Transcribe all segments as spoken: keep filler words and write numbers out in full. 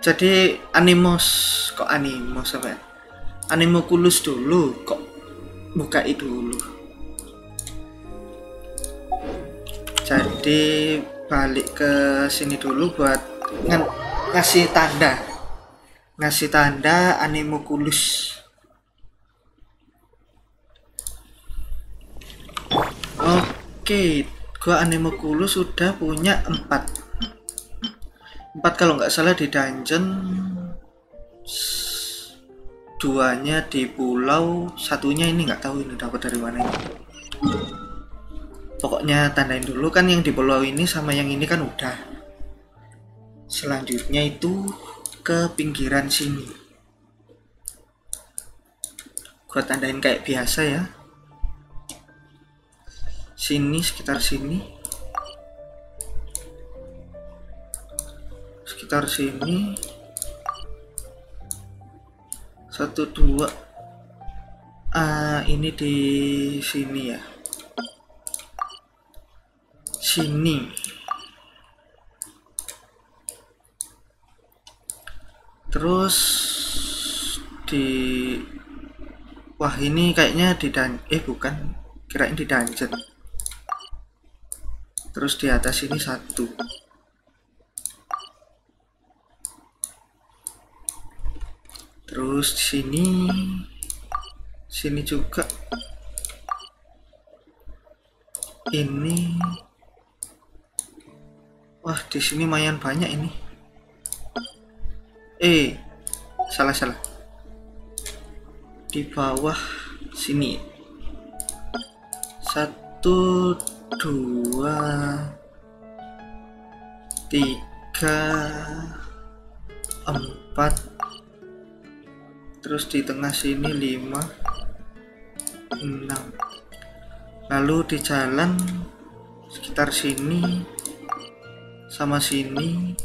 Jadi animos kok animos apa ya? Animoculus dulu kok bukai dulu. Jadi balik ke sini dulu buat ng ngasih tanda. Ngasih tanda Animoculus. Oke, gua Animoculus sudah punya empat. Empat kalau nggak salah di dungeon, duanya di pulau, satunya ini nggak tahu ini dapat dari mana ini. Pokoknya tandain dulu kan yang di pulau ini sama yang ini kan udah. Selanjutnya itu ke pinggiran sini. Gua tandain kayak biasa ya. Sini, sekitar sini. Sekitar sini. Satu, dua. Ah, ini di sini ya. Sini. Terus di wah ini kayaknya di dan eh bukan, kirain di dungeon. Terus di atas ini satu. Terus di sini sini juga. Ini wah di sini lumayan banyak ini. Eh, salah salah. Di bawah sini. Satu, dua, tiga, empat. Terus di tengah sini lima, enam. Lalu di jalan sekitar sini sama sini.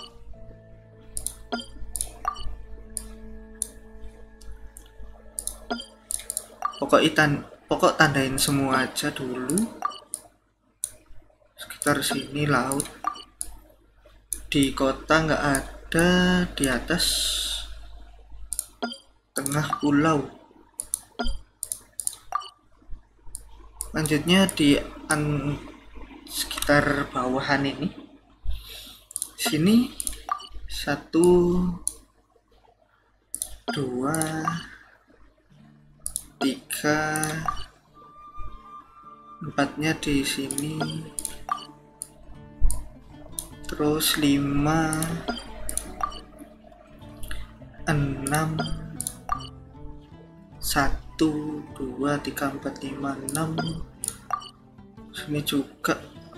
Pokok itan, pokok tandain semua aja dulu. Sekitar sini laut. Di kota nggak ada, di atas tengah pulau. Lanjutnya di an, sekitar bawahan ini. Sini satu, dua, tiga, empatnya di sini, terus lima, enam, satu, dua, tiga, empat, lima, enam. Sini juga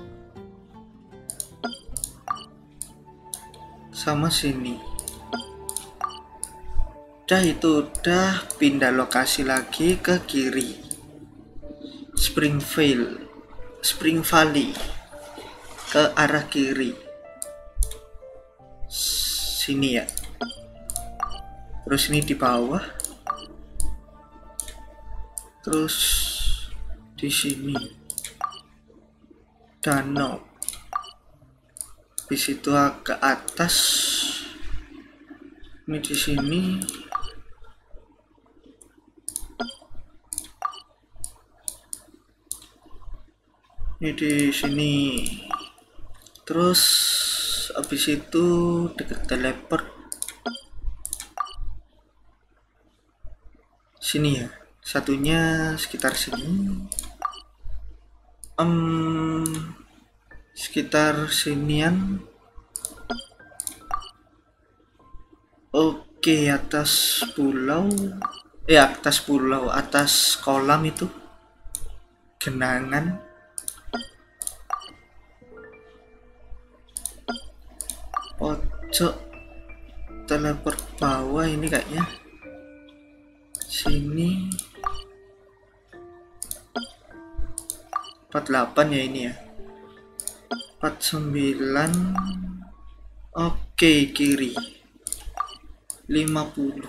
sama sini. Udah itu udah pindah lokasi lagi ke kiri. Springvale, Spring Valley ke arah kiri. Sini ya. Terus ini di bawah. Terus di sini danau. Di situ ke atas. Ini di sini. Ini di sini. Terus habis itu deket teleport sini ya. Satunya sekitar sini. Um, sekitar sinian. Oke, atas pulau. Eh, atas pulau, atas kolam itu. Genangan. Pojok teleport bawah ini kayaknya sini empat puluh delapan ya ini ya, empat puluh sembilan. Oke, kiri lima puluh.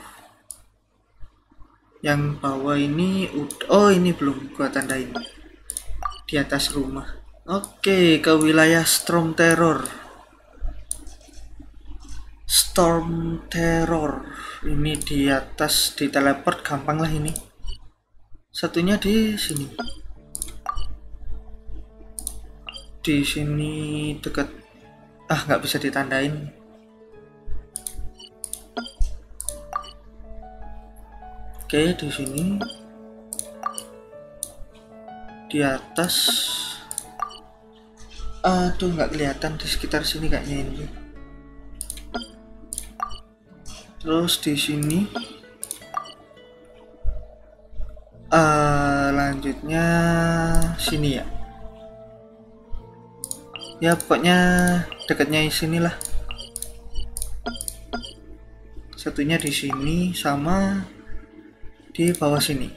Yang bawah ini udah, oh ini belum gua tandain di atas rumah. Oke, ke wilayah Storm Terror. Storm Terror. Ini di atas, di teleport gampang lah ini. Satunya di sini. Di sini dekat. Ah, nggak bisa ditandain. Oke, di sini. Di atas. Aduh, nggak kelihatan di sekitar sini kayaknya ini. Terus di sini. Uh, lanjutnya sini ya. Ya pokoknya dekatnya sinilah. Satunya di sini sama di bawah sini.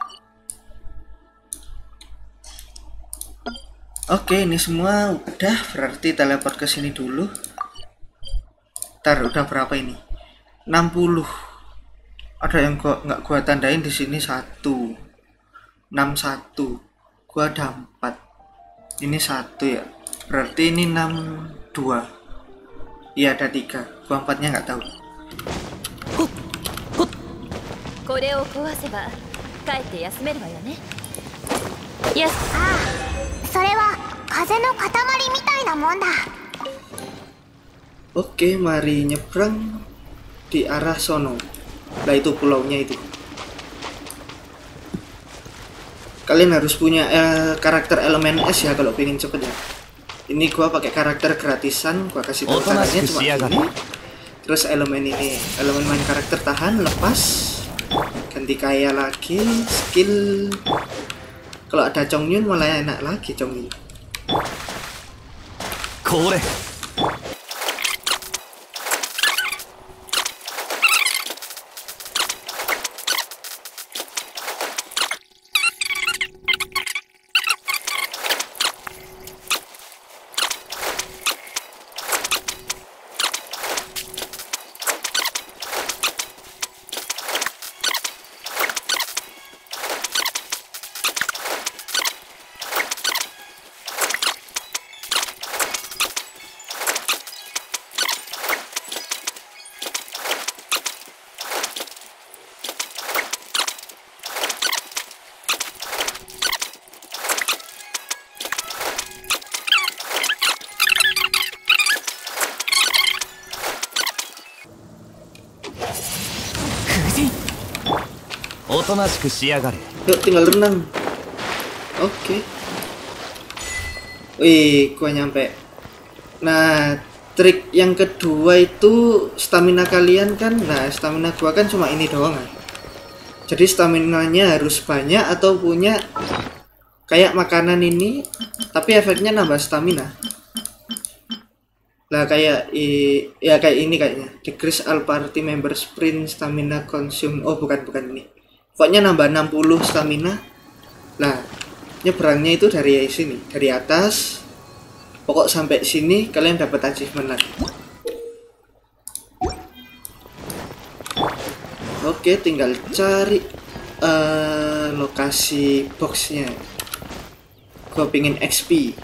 Oke, ini semua udah, berarti teleport ke sini dulu. Ntar udah berapa ini? enam puluh. Ada yang gua nggak gua tandain di sini satu. enam puluh satu. Gua ada empat. Ini satu ya. Berarti ini enam puluh dua. Iya, ada tiga. Gua empatnya nggak tahu. これを壊せば帰って休めるわよね。よし。ああ、それは風の塊みたいなもんだ。 Oke, mari nyebrang di arah sono. Nah, itu pulaunya itu. Kalian harus punya eh, karakter elemen es ya kalau pengen cepet ya. Ini gua pakai karakter gratisan, gua kasih tahu caranya cuma ini. Terus elemen ini, elemen main karakter tahan, lepas, ganti kaya lagi, skill. Kalau ada Chongyun malah enak lagi Chongyun. Kore. Yuk, tinggal renang. Oke. Wih, gua nyampe. Nah, trik yang kedua itu stamina kalian kan. Nah, stamina gua kan cuma ini doang kan. Jadi staminanya harus banyak atau punya kayak makanan ini, tapi efeknya nambah stamina. Lah kayak i, ya kayak ini kayaknya. Decrease all party member sprint stamina consume. Oh, bukan bukan ini. Pokoknya nambah enam puluh stamina. Nah, nyebrangnya itu dari sini, dari atas. Pokok sampai sini kalian dapat achievement lagi. Oke, tinggal cari uh, lokasi boxnya. Gua pingin X P.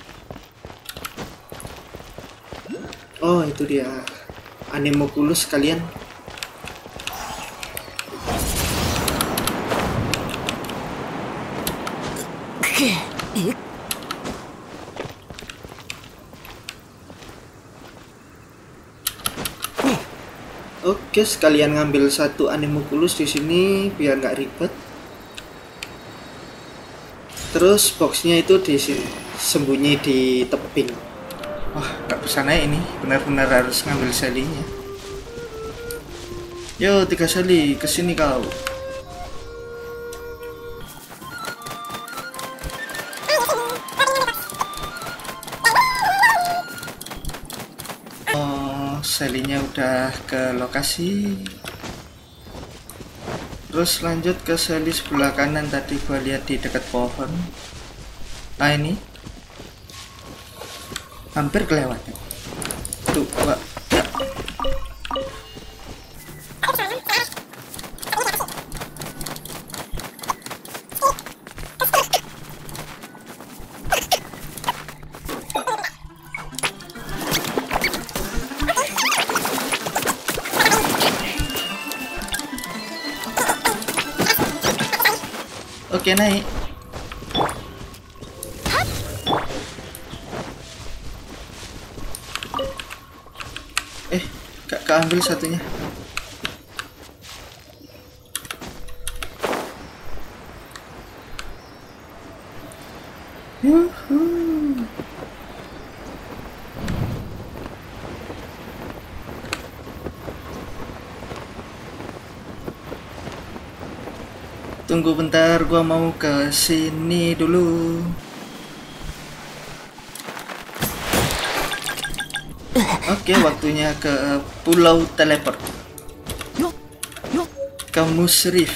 Oh, itu dia. Anemoculus kalian. Oke, sekalian ngambil satu Anemoculus di sini biar nggak ribet. Terus boxnya itu di sini, sembunyi di tebing. Wah, nggak bisa naik ini. Benar-benar harus ngambil selinya. Yo, tiga seli, kesini kau. Selinya udah ke lokasi. Terus lanjut ke seli sebelah kanan, tadi gua lihat di dekat pohon. Nah, ini hampir kelewat. Tuh, gua ya. Oke, naik. Eh, gak keambil satunya. Yuhuu. Tunggu bentar, gua mau ke sini dulu. Oke, waktunya ke Pulau Teleport. Ke Musrif.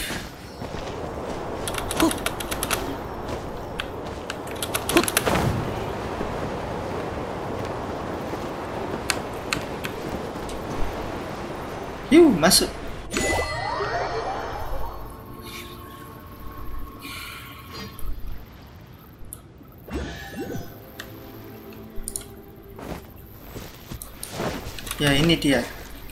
Yuk, masuk. Ya, ini dia.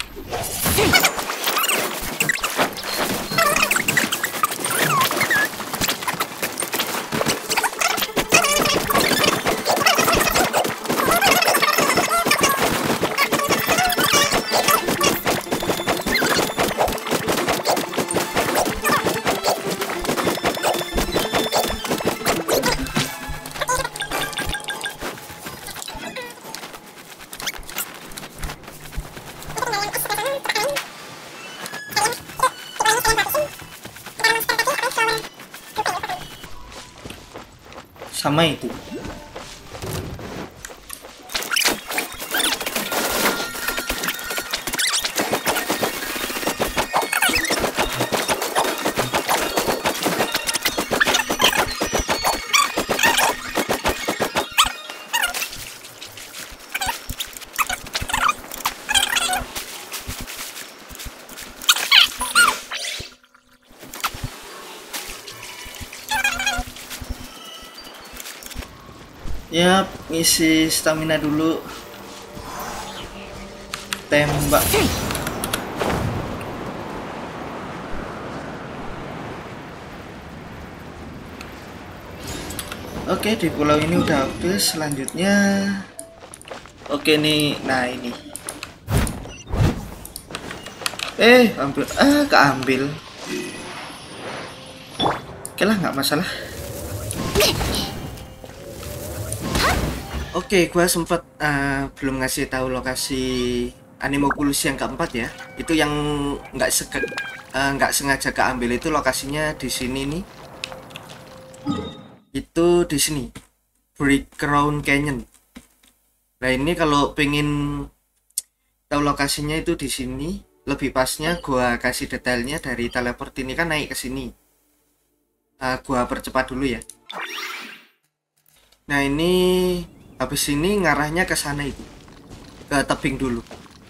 Sama itu. Ya, ngisi stamina dulu. Tembak. Oke, di pulau ini udah habis. Selanjutnya, oke nih, nah ini. Eh, ambil, ah, keambil. Oke lah, nggak masalah. Oke, gua sempet uh, belum ngasih tahu lokasi Animoculus yang keempat ya. Itu yang nggak seke, uh, nggak sengaja keambil itu lokasinya di sini nih. Itu di sini, Brick Crown Canyon. Nah ini kalau pengen tahu lokasinya itu di sini, lebih pasnya gua kasih detailnya dari teleport ini kan naik ke sini. Uh, gua percepat dulu ya. Nah ini habis ini ngarahnya ke sana itu, ke tebing dulu.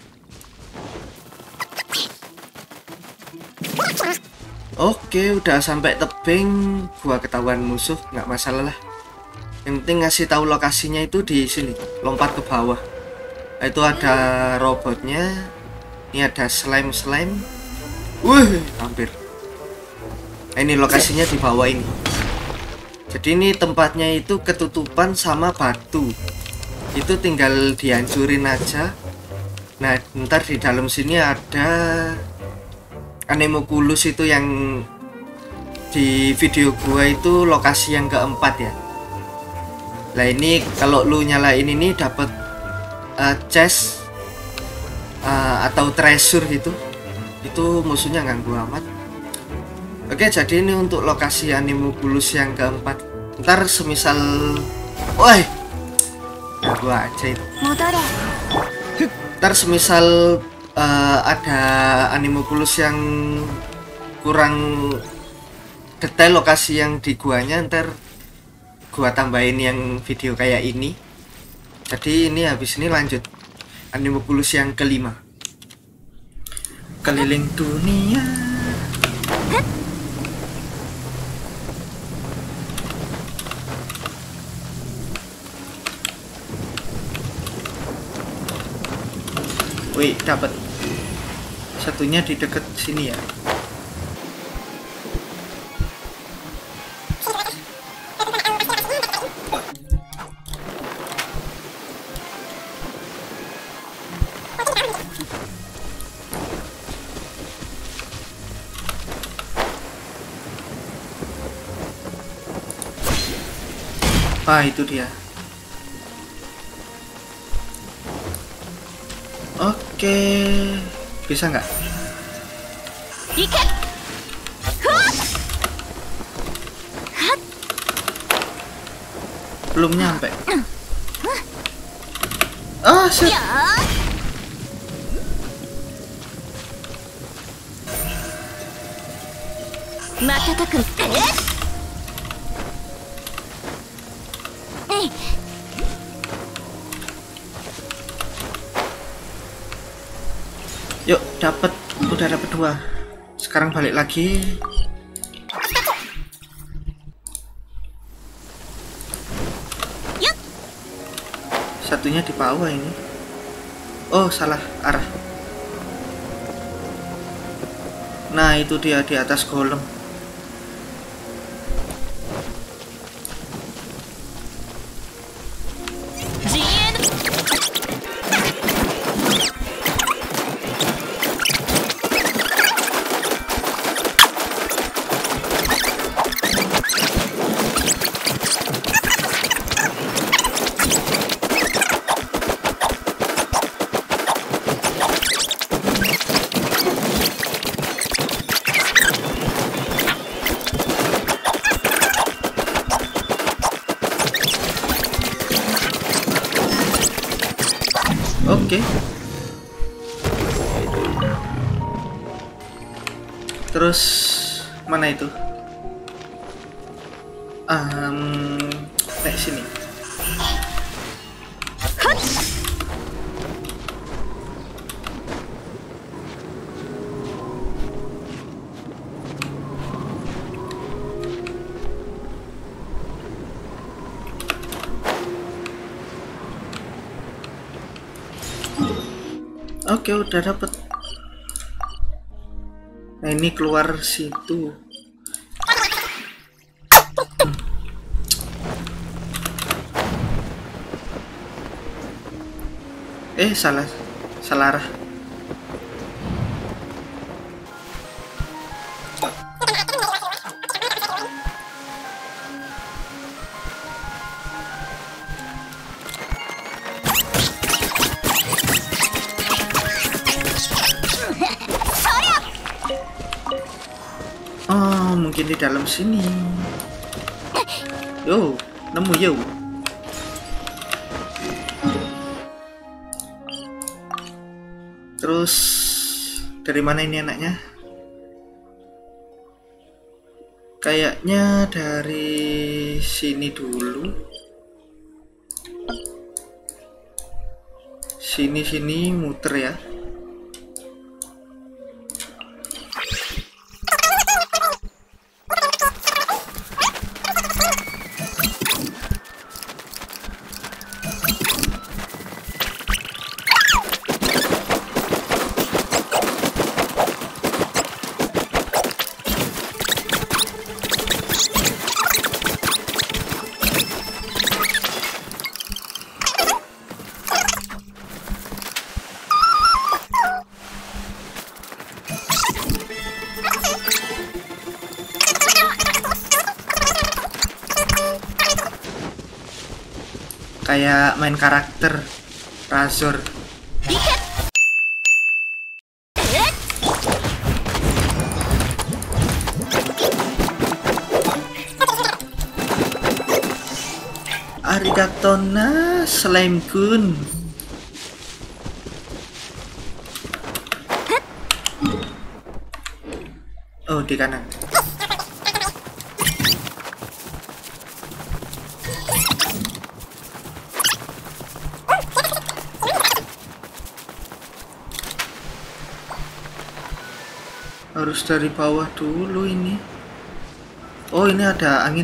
Oke, udah sampai tebing, gua ketahuan musuh, nggak masalah lah. Yang penting ngasih tahu lokasinya itu di sini, lompat ke bawah. Itu ada robotnya, ini ada slime slime. Wih, hampir. Nah, ini lokasinya di bawah ini. Jadi ini tempatnya itu ketutupan sama batu. Itu tinggal dihancurin aja. Nah, ntar di dalam sini ada Animoculus itu yang di video gua itu lokasi yang keempat ya. Nah, ini kalau lu nyalain ini dapat uh, chest uh, atau treasure gitu. Itu musuhnya ganggu amat. Oke, jadi ini untuk lokasi Animoculus yang keempat. Ntar semisal, woi, nah gua aja itu. Ntar semisal uh, ada Animoculus yang kurang detail lokasi yang di guanya, ntar gua tambahin yang video kayak ini. Jadi ini habis ini lanjut Animoculus yang kelima. Keliling dunia. Wih, dapat satunya di dekat sini ya. Ah, itu dia. Oke, bisa nggak? Belum nyampe. Ah, shit. Yuk, dapat, udah dapat dua. Sekarang balik lagi. Satunya di bawah ini. Oh, salah arah. Nah, itu dia di atas golem. Oke. Terus mana itu? Um, naik sini. Oke, udah dapet. Nah, ini keluar situ. Hmm. Eh, salah, salah arah. Oh, mungkin di dalam sini. Yo, nemu yo. Terus dari mana ini anaknya? Kayaknya dari sini dulu. Sini sini muter ya. Kayak main karakter Razor. Arigatona Slime Kun. Oh, di kanan. Harus dari bawah dulu ini. Oh, ini ada angin.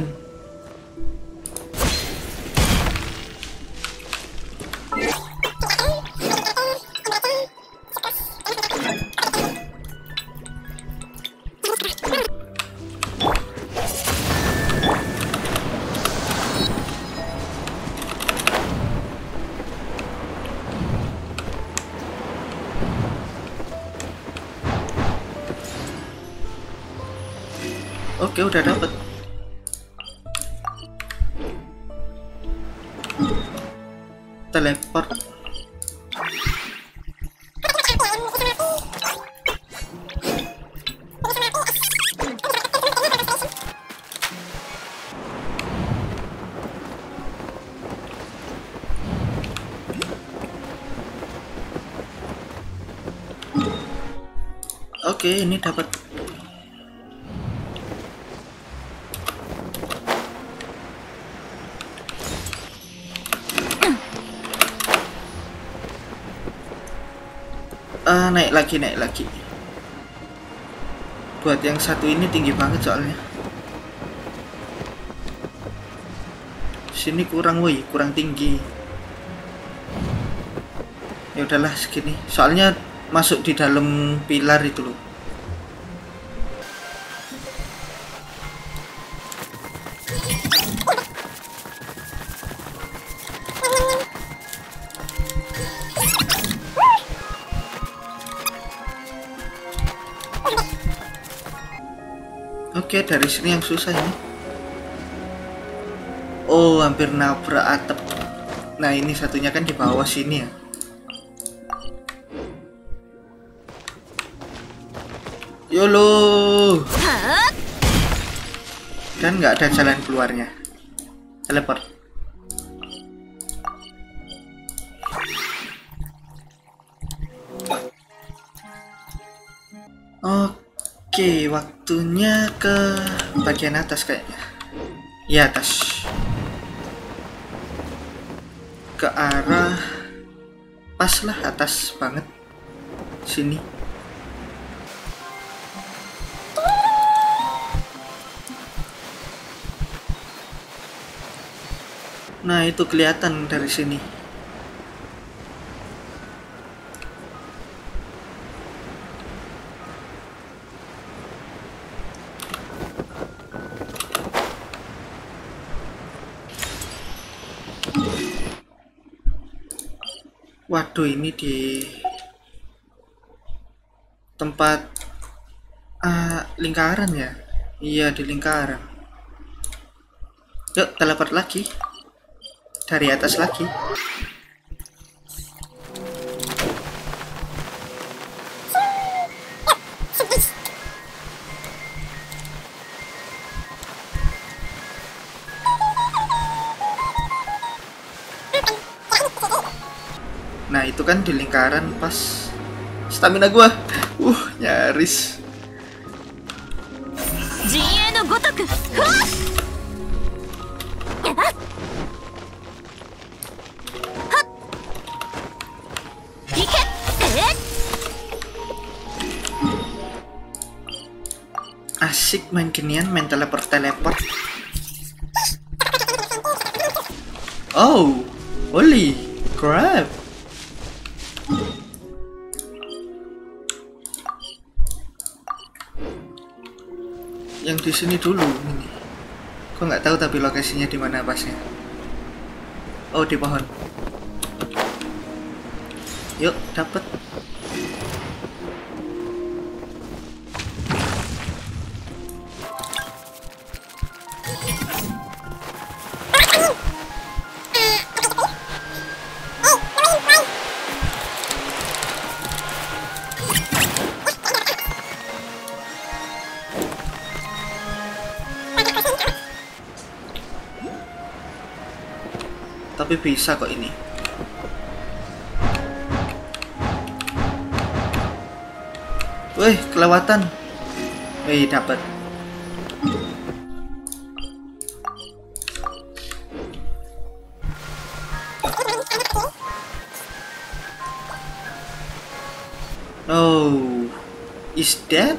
Oke, udah dapet. teleport. Oke, ini dapat. Uh, naik lagi, naik lagi. Buat yang satu ini tinggi banget soalnya. Sini kurang, woi, kurang tinggi. Ya udahlah segini. Soalnya masuk di dalam pilar itu loh. Oke, dari sini yang susah ini. Oh, hampir nabrak atap. Nah, ini satunya kan di bawah sini ya. YOLO. Kan nggak ada jalan keluarnya. Teleport. Oke, waktunya ke bagian atas kayaknya. Ya, atas. Ke arah pas lah, atas banget. Sini. Nah, itu kelihatan dari sini. Waduh, ini di tempat uh, lingkaran ya? Iya, di lingkaran. Yuk, teleport lagi. Dari atas lagi. Nah, itu kan di lingkaran pas. Stamina gua. Uh, nyaris. Asik main ginian, main teleport-teleport. Oh, holy crap. Yang di sini dulu ini. Kok nggak tahu tapi lokasinya di mana pasnya. Oh, di pohon. Yuk, dapat. Tapi bisa kok ini. Wih, kelewatan. Wih, dapat. Oh, is that?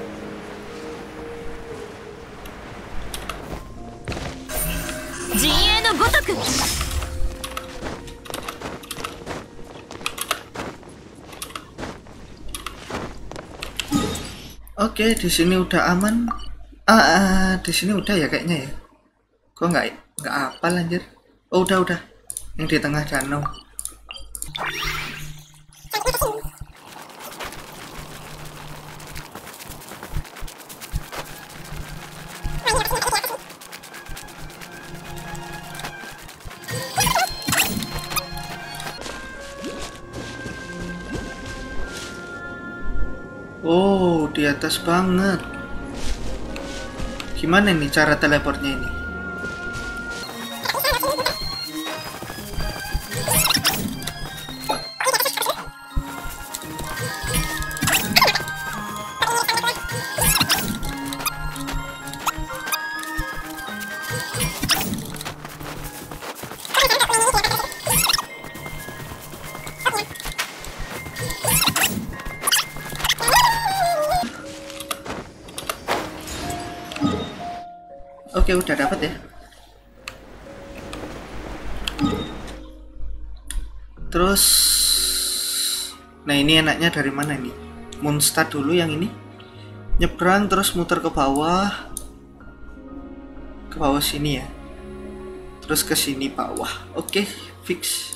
Oke, di sini udah aman. Ah, ah di sini udah ya kayaknya ya. Kok nggak nggak apa lanjut? Oh, udah udah. Yang di tengah danau. di atas banget. Gimana nih cara teleportnya ini? Oke, udah dapat ya. Terus, nah ini enaknya dari mana nih? Moonstad dulu yang ini. Nyebrang terus muter ke bawah, ke bawah sini ya. Terus ke sini bawah. Oke, fix.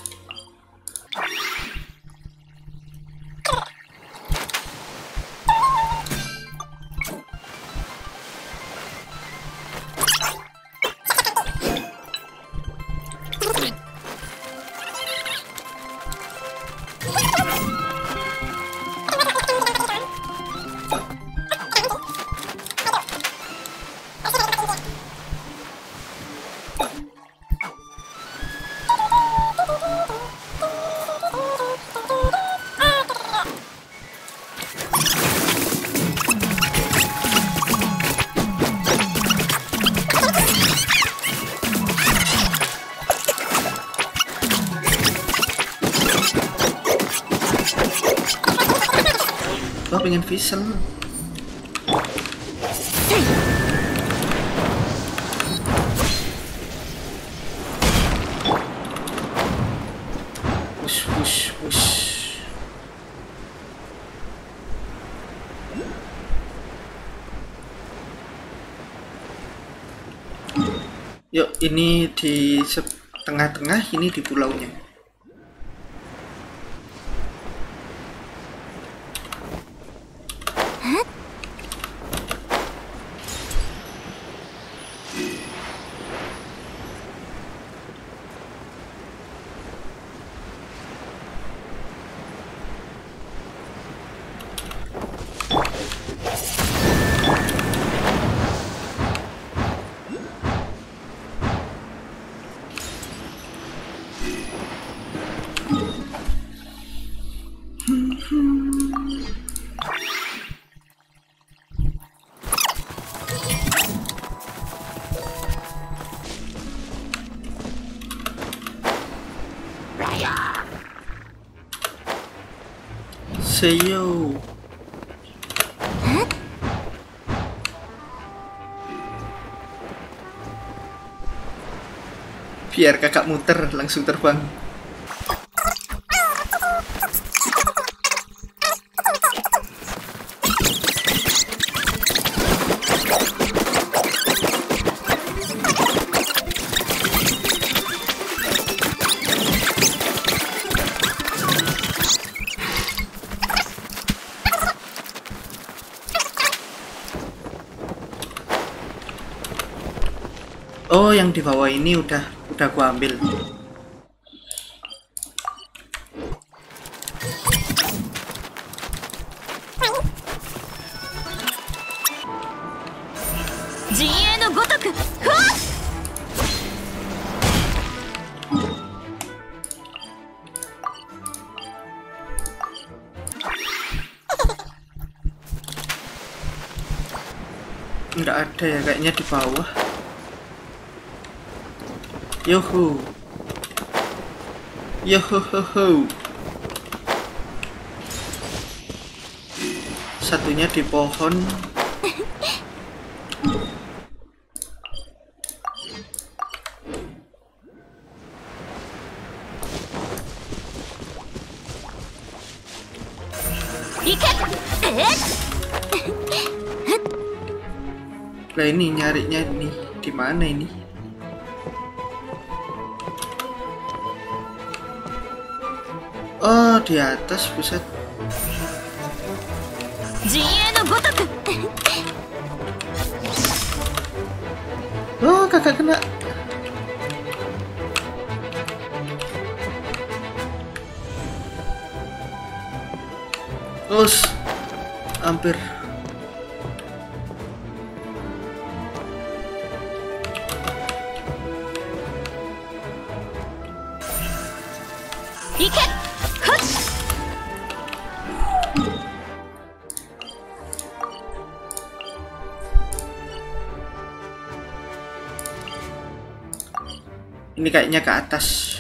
Gua pengen visual. Wush, wush, wush. Yuk, ini di tengah-tengah, ini di pulaunya. Seyo. Biar kakak muter langsung terbang. Oh, yang di bawah ini udah udah gua ambil. Nggak ada ya, kayaknya di bawah. Yoho, yohohoho. Satunya di pohon. Lah ini nyarinya nih di mana ini? Oh, di atas, buset. Oh, kakak kena. Terus hampir 行け。はっ。 Ini kayaknya ke atas.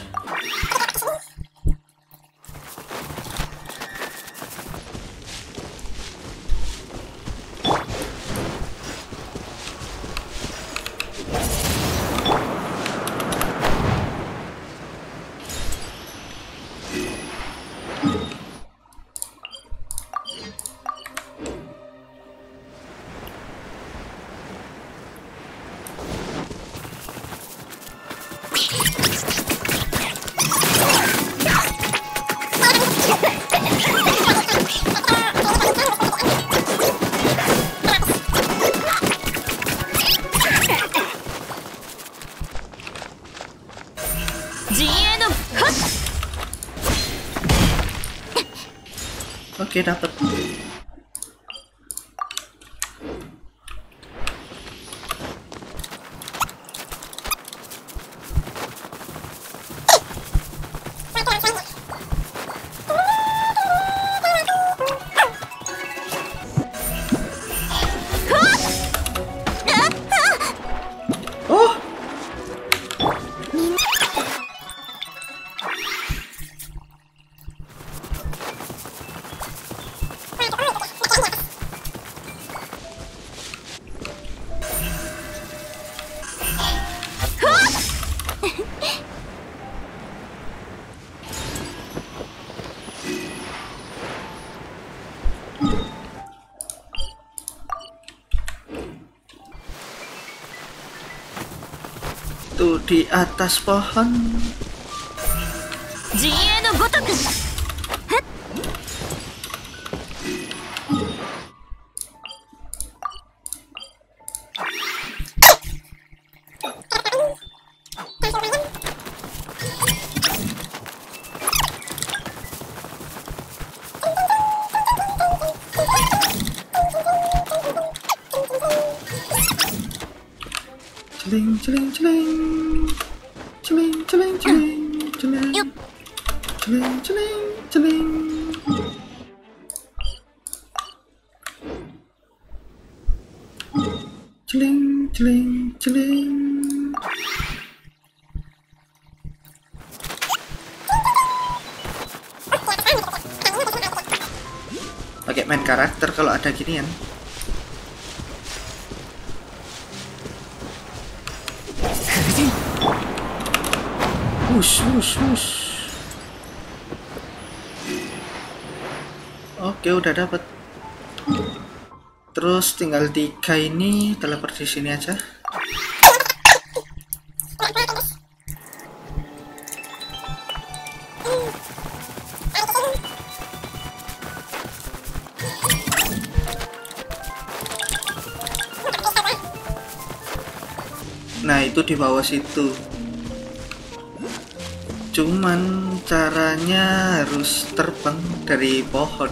Oke, dapat. Oh. Tuh di atas pohon. Celing celing celing celing celing celing celing celing celing celing. Celing celing celing. Pakai main karakter kalau ada ginian. Wush, wush, wush. Oke, udah dapat. Terus tinggal tiga ini, teleport di sini aja. Nah, itu di bawah situ. Cuman caranya harus terbang dari pohon.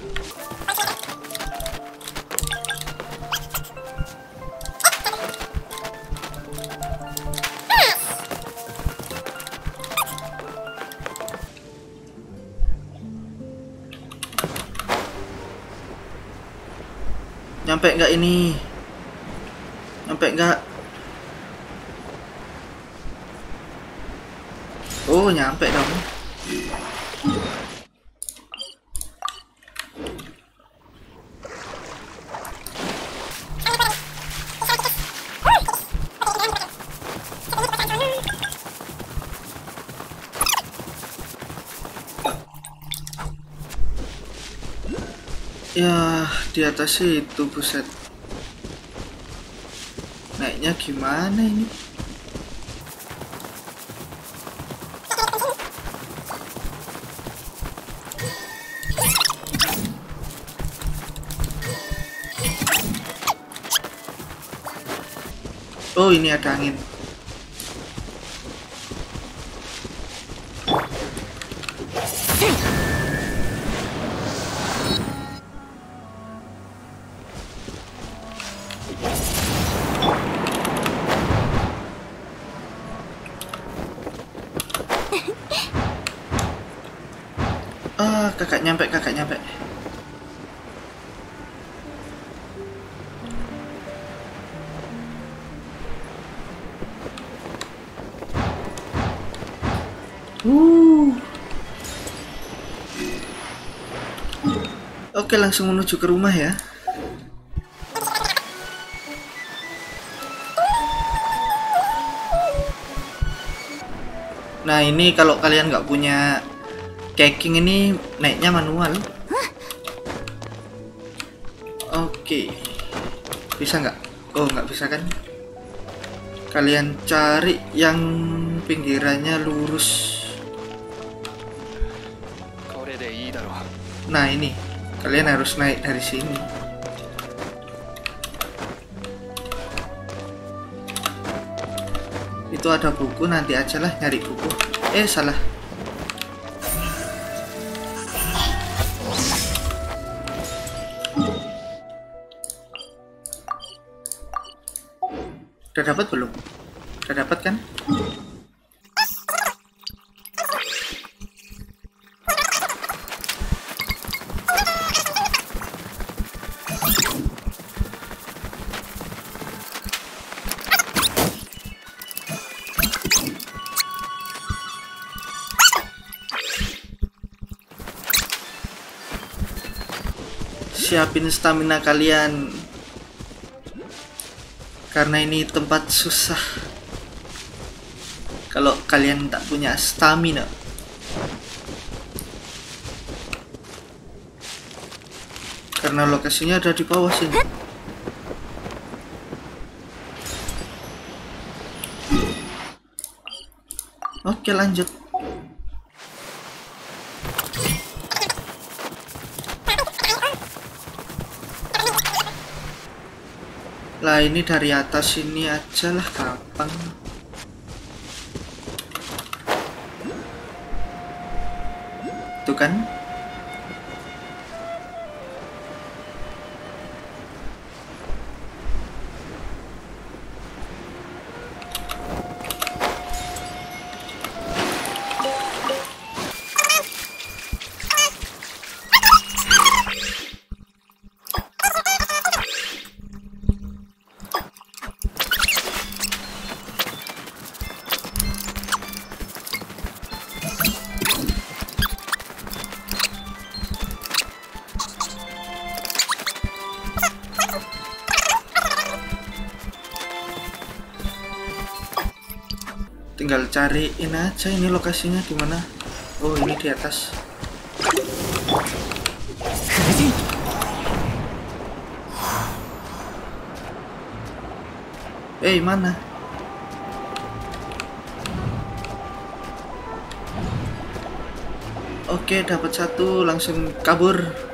Nyampe nggak ini? Nyampe nggak? Oh, nyampe dong. Ya, di atas itu, buset. Naiknya gimana ini? Oh, ini ada angin. Ah, kakak nyampe, kakak nyampe. Uh. Oke, langsung menuju ke rumah ya. Nah, ini kalau kalian nggak punya caking ini naiknya manual. Oke, bisa nggak? Oh, nggak bisa kan? Kalian cari yang pinggirannya lurus. Nah, ini kalian harus naik dari sini. Itu ada buku, nanti aja lah nyari buku. Eh, salah. Udah dapat belum? Udah dapat kan? Siapin stamina kalian, karena ini tempat susah kalau kalian tak punya stamina. Karena lokasinya ada di bawah sini. Oke, lanjut. Lah, ini dari atas ini aja lah, gampang. Tuh kan? Tinggal cariin aja ini lokasinya di mana. Oh, ini di atas. Eh, hey, mana? Oke, dapat satu, langsung kabur.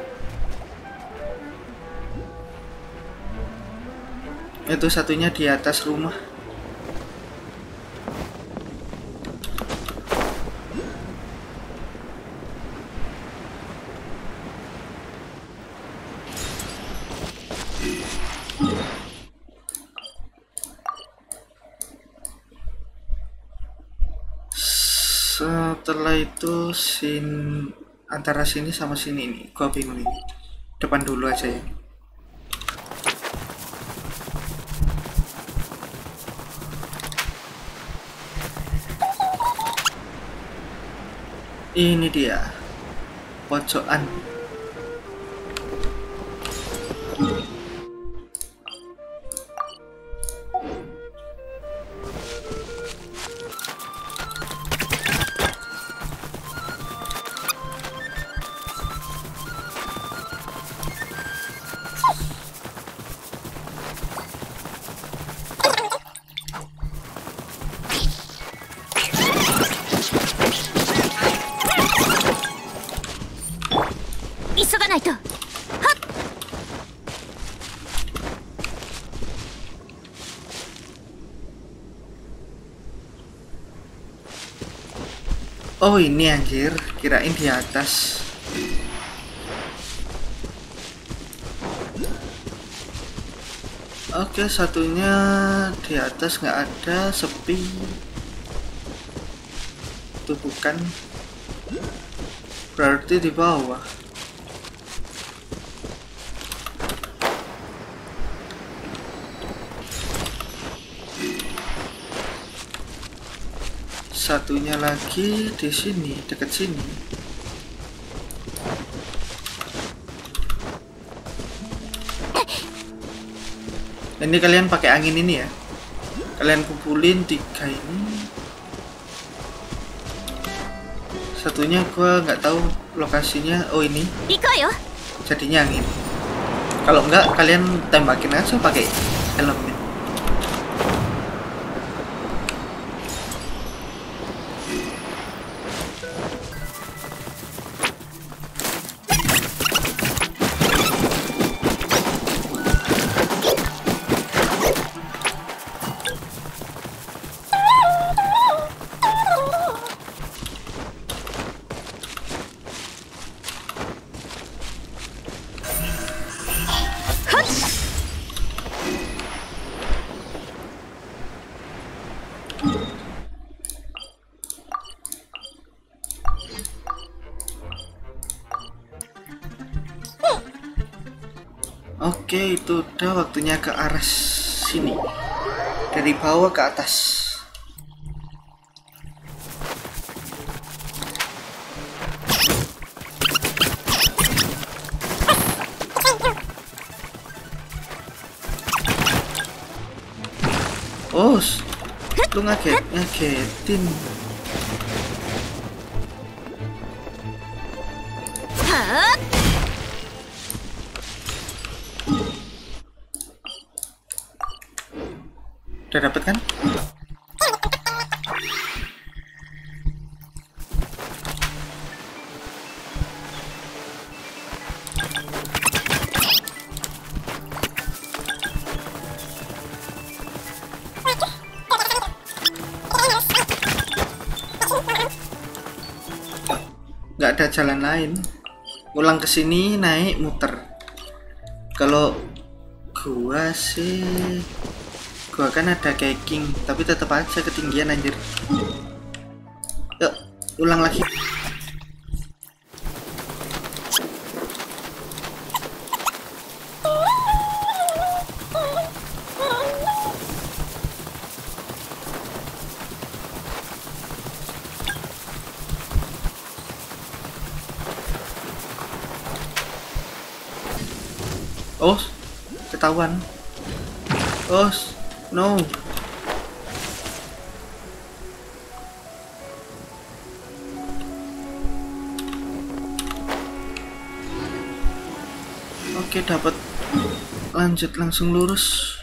Itu satunya di atas rumah. Setelah itu sin antara sini sama sini nih, gua bingung ini. Depan dulu aja ya. Ini dia pojokan. Oh, ini anjir, kirain di atas. Oke, satunya di atas nggak ada, sepi. Itu bukan. Berarti di bawah. Satunya lagi di sini, dekat sini. Ini kalian pakai angin ini ya. Kalian kumpulin tiga ini. Satunya gua nggak tahu lokasinya. Oh ini. Jadinya angin. Kalau enggak kalian tembakin aja pakai elemen. Oke, itu udah waktunya ke arah sini. Dari bawah ke atas. Oh, lu ngaget, ngagetin. Udah dapet kan? Nggak ada jalan lain. Ulang ke sini, naik, muter. Kalau gua sih, gua kan ada caking, tapi tetap aja ketinggian anjir. Yuk, ulang lagi. Oh, ketahuan. Oh, no. Oke, dapat. Lanjut langsung lurus.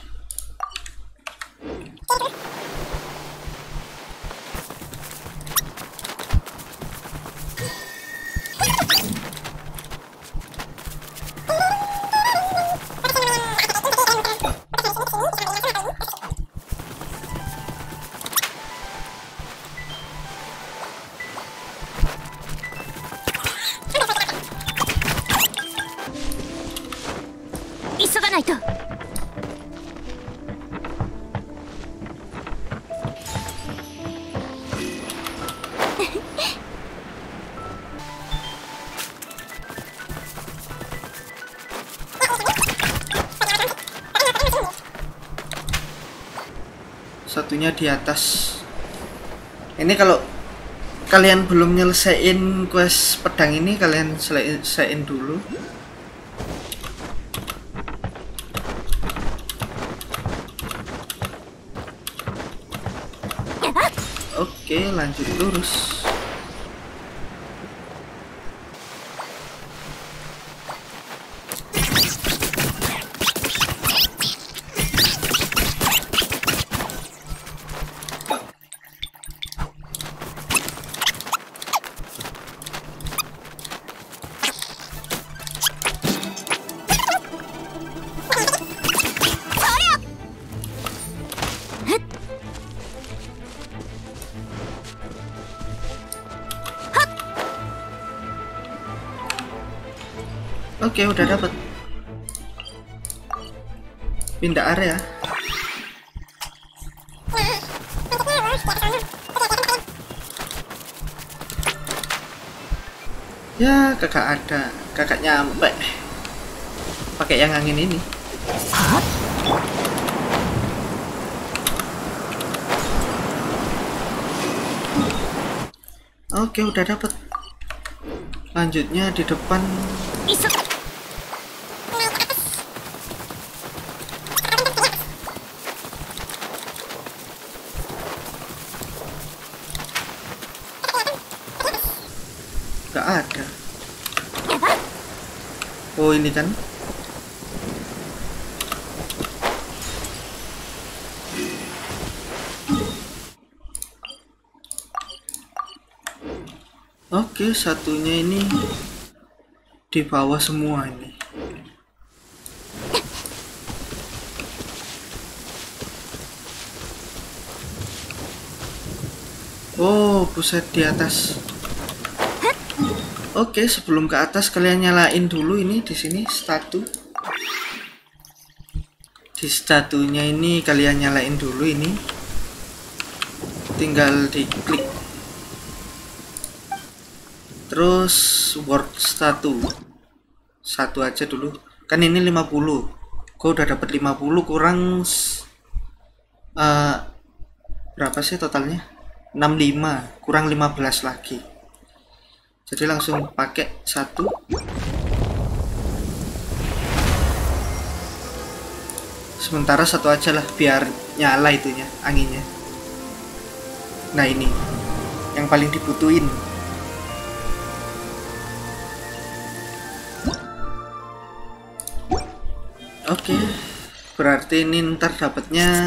Satunya di atas. Ini kalau kalian belum nyelesain quest pedang ini, kalian selesaiin dulu. Oke, lanjut lurus. Oke, udah dapat. Pindah area. Ya kakak ada, kakak nyampe pakai yang angin ini. Oke, udah dapet. Lanjutnya di depan. Gak ada. Oh ini kan. Oke, satunya ini di bawah semua ini. Oh, buset di atas. Oke, sebelum ke atas kalian nyalain dulu ini di sini statu. Di statunya ini kalian nyalain dulu ini. Tinggal diklik. Terus word statu. Satu aja dulu. Kan ini lima puluh. Gue udah dapat lima puluh kurang uh, berapa sih totalnya? enam puluh lima kurang lima belas lagi. Jadi langsung pakai satu. Sementara satu aja lah biar nyala itunya, anginnya. Nah ini yang paling dibutuhin. Oke, berarti ini ntar dapatnya.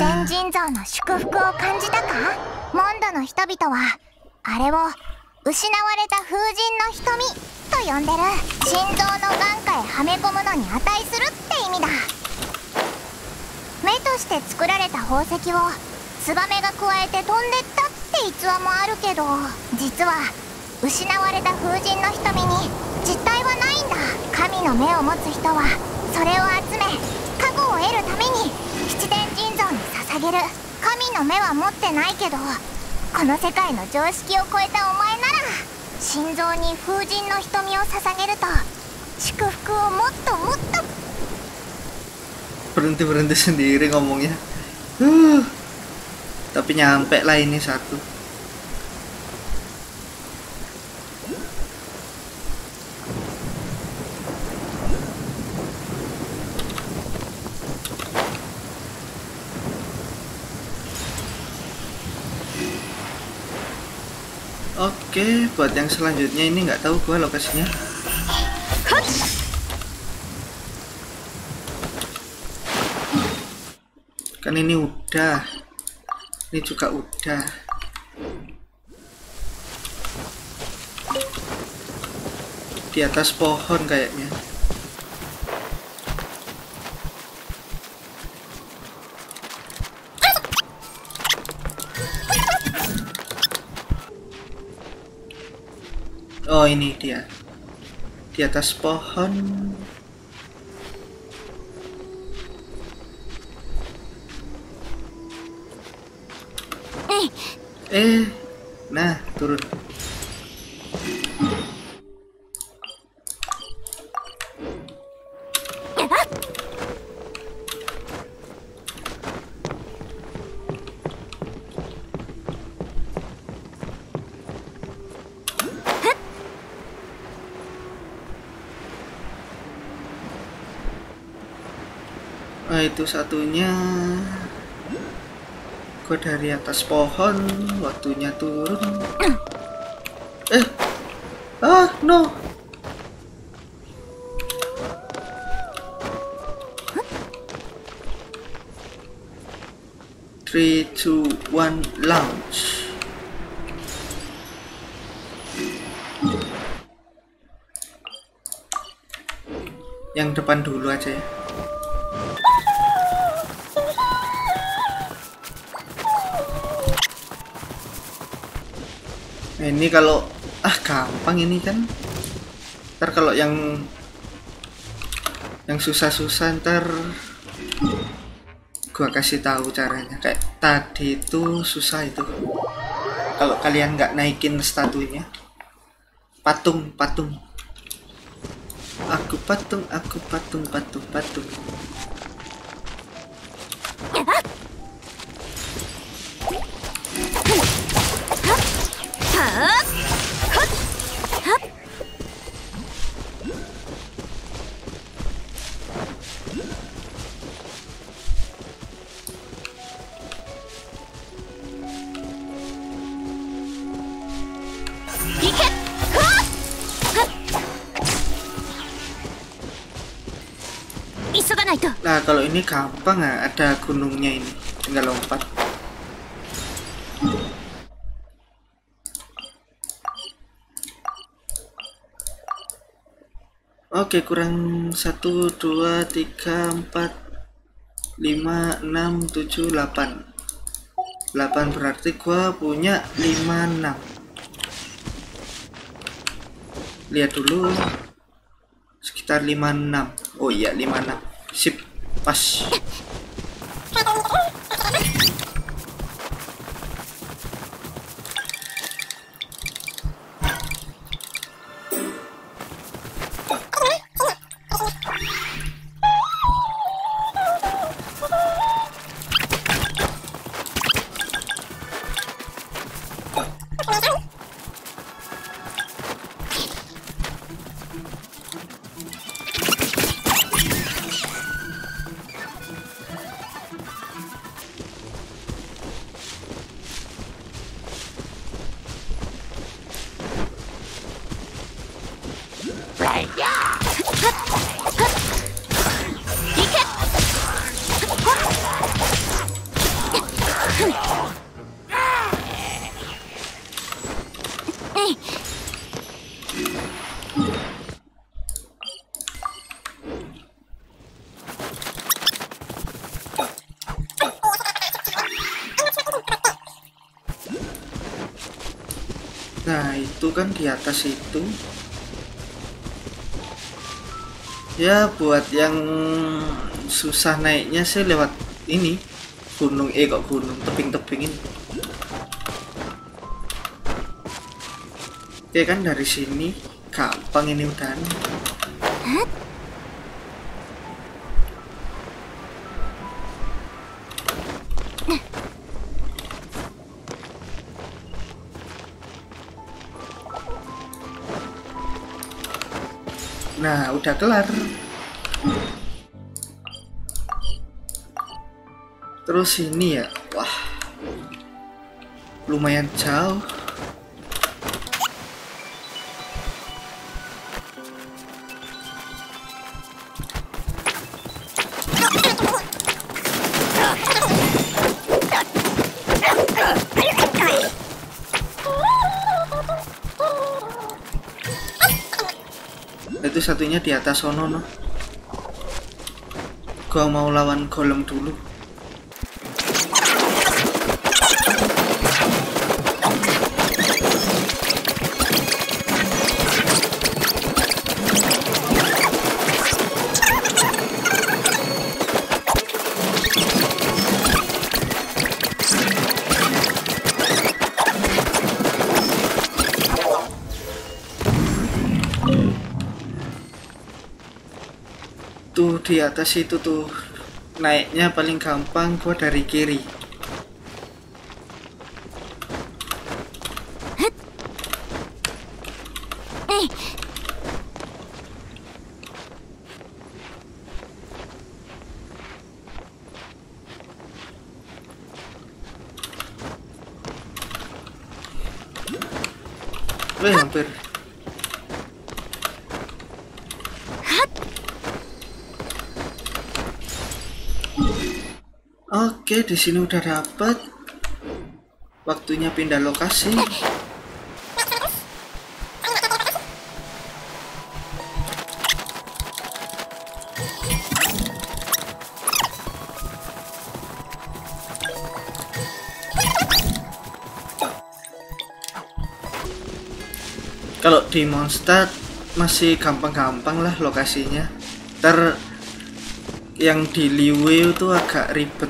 モンドの人々はあれを失われた風神の瞳と呼んでる。心臓の眼下へはめ込むのに値するって意味だ。目として作られた宝石をツバメがくわえて飛んでったって逸話もあるけど、実は失われた風神の瞳に実体はないんだ。神の目を持つ人はそれを集め加護を得るために七殿神像に捧げる。神の目は持ってないけど、この世界の常識を超えたお前なら心臓に風神の瞳を捧げると祝福をもっともっと。 berhenti berhenti sendiri ngomongnya. Uh, tapi nyampe lah ini satu. Oke, buat yang selanjutnya ini nggak tahu gua lokasinya. Kan ini udah, ini juga udah. Di atas pohon kayaknya. Oh ini dia, di atas pohon. Eh, nah turun. Nah itu satunya. Gue dari atas pohon, waktunya turun. Eh, ah no. Three, two, one, launch. Yang depan dulu aja ya. Nah, ini kalau ah gampang ini kan. Ntar kalau yang yang susah-susah ntar gua kasih tahu caranya. Kayak tadi itu susah itu. Kalau kalian nggak naikin statunya, patung patung Aku patung, aku patung, patung, patung. Nah, kalau ini gampang ya, ada gunungnya ini, tinggal lompat. Oke, kurang satu, dua, tiga, empat, lima, enam, tujuh, delapan. delapan berarti gua punya lima, enam. Lihat dulu. Sekitar lima, enam. Oh iya, lima, enam. Sip, pas. Nah, itu kan di atas itu. Ya, buat yang susah naiknya sih lewat ini. Gunung, eh kok gunung, tebing-tebing ini. Oke kan dari sini gampang ini udah. Nah, udah kelar. Terus ini ya, wah, lumayan jauh. Itu satunya di atas sono no. Gua mau lawan golem dulu. Tuh di atas itu tuh naiknya paling gampang gua dari kiri. Wih, hampir. Oke, di sini udah dapat. Waktunya pindah lokasi. Kalau di Mondstadt masih gampang-gampang lah lokasinya. Ter yang di Liyue itu agak ribet.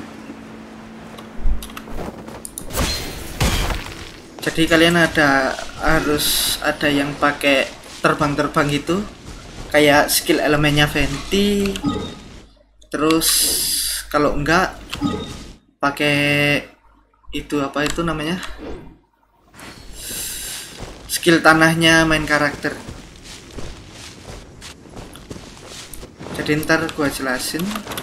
Jadi kalian ada harus ada yang pakai terbang-terbang gitu kayak skill elemennya Venti. Terus kalau enggak pakai itu apa itu namanya, skill tanahnya main karakter. Jadi ntar gua jelasin.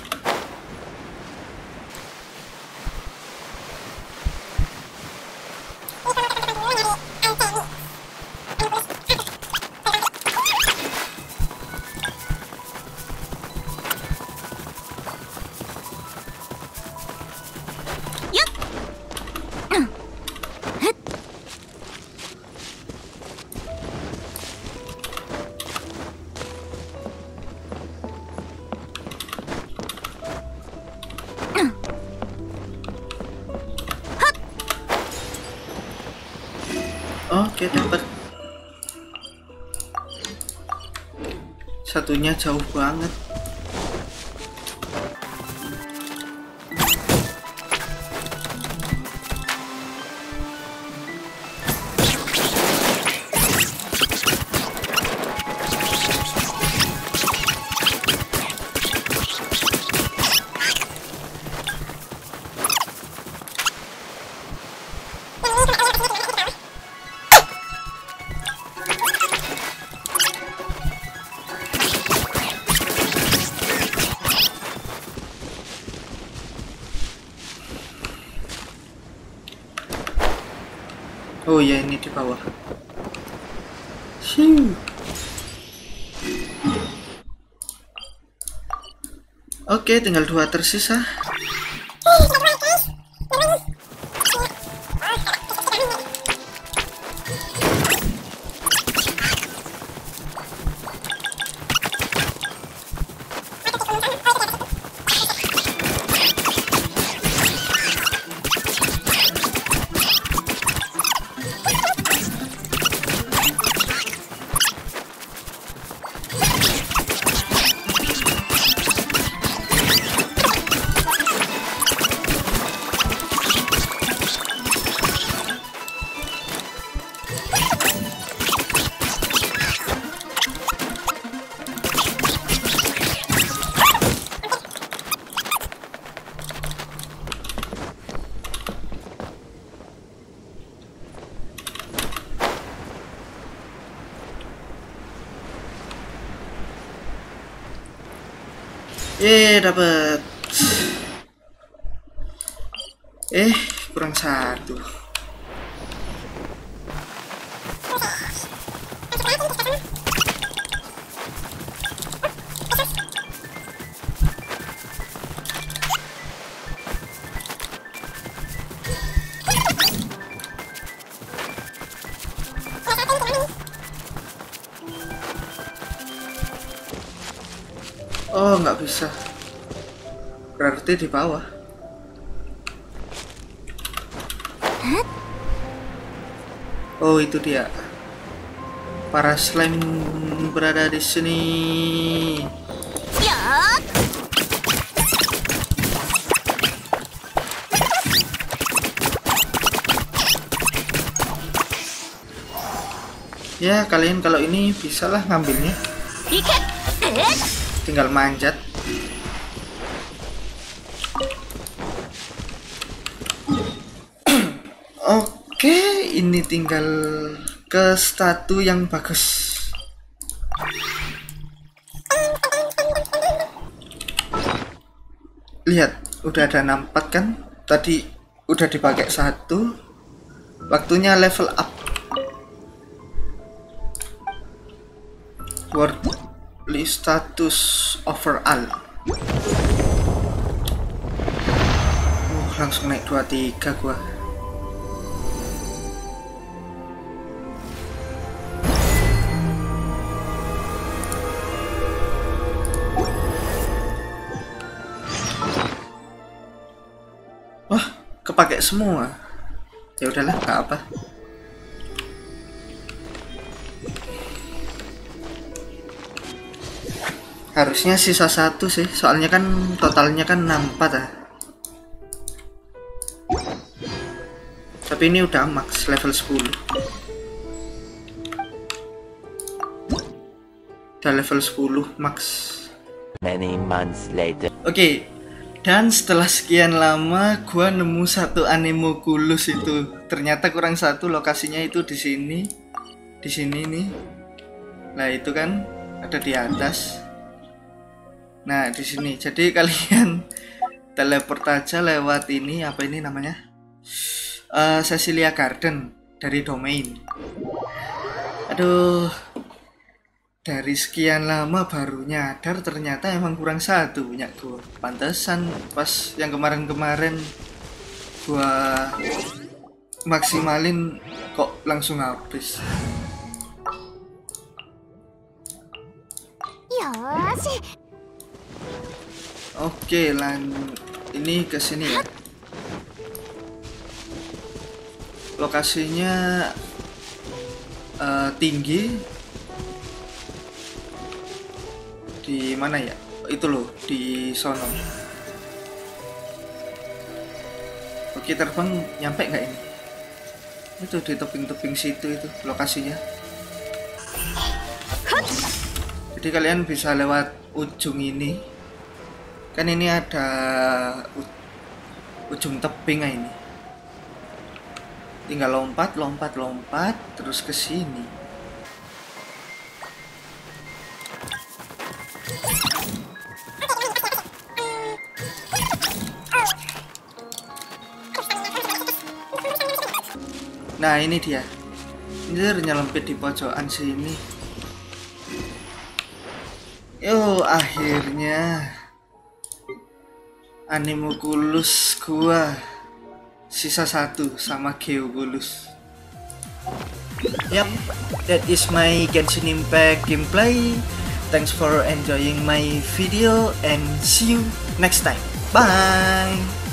Oke, dapat. Satunya jauh banget. Oh ya, ini di bawah. Shiu. Oke, tinggal dua tersisa. Yeay, dapet. Eh, kurang satu. Oh, nggak bisa. Berarti di bawah. Oh, itu dia. Para slime berada di sini. Ya, kalian kalau ini bisalah ngambilnya. Tinggal manjat. Oke, ini tinggal ke statu yang bagus. Lihat, udah ada nampak kan? Tadi udah dipakai satu. Waktunya level up. Worldly status overall. Uh, langsung naik dua tiga gua. Wah, kepake semua. Ya udahlah, nggak apa. Harusnya sisa satu sih, soalnya kan totalnya kan enam puluh empat ya. Tapi ini udah max level sepuluh. Udah level sepuluh max. Many months later. Oke, okay. Dan setelah sekian lama gua nemu satu Anemoculus itu. Ternyata kurang satu, lokasinya itu di sini. Di sini nih. Nah, itu kan ada di atas. Nah, di sini. Jadi kalian teleport aja lewat ini, apa ini namanya? Uh, Cecilia Garden dari domain. Aduh. Dari sekian lama baru nyadar ternyata emang kurang satu punya gua. Pantesan pas yang kemarin-kemarin gua maksimalin kok langsung habis. Oke, lan ini ke sini ya. Lokasinya uh, tinggi. Di mana ya? Itu loh, di sono. Oke, terbang nyampe nggak ini? Itu di tebing-tebing situ itu lokasinya. Jadi kalian bisa lewat ujung ini. Kan ini ada ujung tebing ini. Tinggal lompat, lompat, lompat terus ke sini. Nah, ini dia. Ini nyelempit di pojokan sini. Yo, akhirnya Anemoculus gua sisa satu sama Geoculus. Yap, that is my Genshin Impact gameplay. Thanks for enjoying my video and see you next time. Bye.